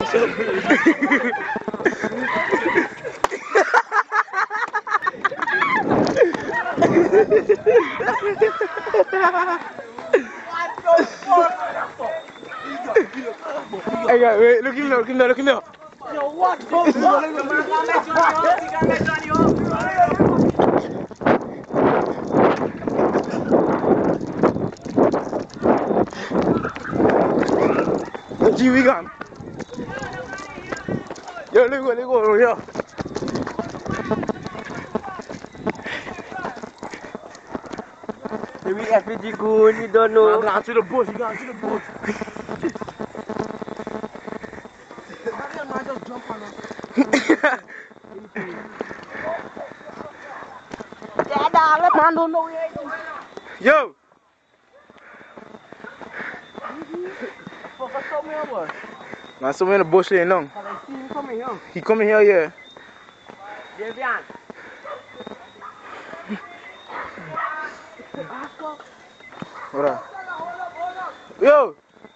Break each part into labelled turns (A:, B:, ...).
A: Hey guys, wait, look him now, look him now, look him now.
B: Yo, what the fuck?
A: G, we gone. Yo, let go over here.
B: Maybe FPG good, you don't know.
A: He gone to the bush, he gone to the bush.
B: Man just jump on him. Yeah, dog, that man don't know where he is.
A: Yo!
B: Fuck, stop me over.
A: Man, somewhere in the bush laying down.
B: Can I see him coming here?
A: He coming here, yeah.
B: Devian.
A: What up? Yo!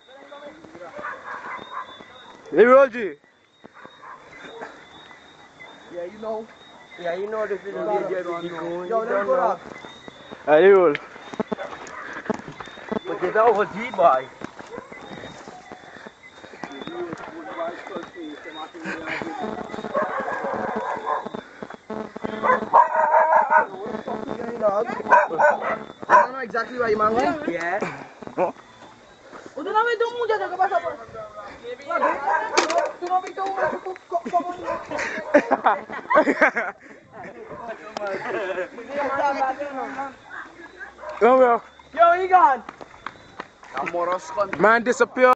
A: Hey, Roger.
B: Yeah, you know. Yeah, you know this is the FPG good. Yo, let's go up.
A: Allez, roll.
B: But it's over G, boy. I don't know exactly where you man going. Yeah. ¿Usted no ha visto un muchacho que pasa por? ¿Tú no has visto uno como
A: Oh well.
B: Yo, he gone.
A: Man disappeared.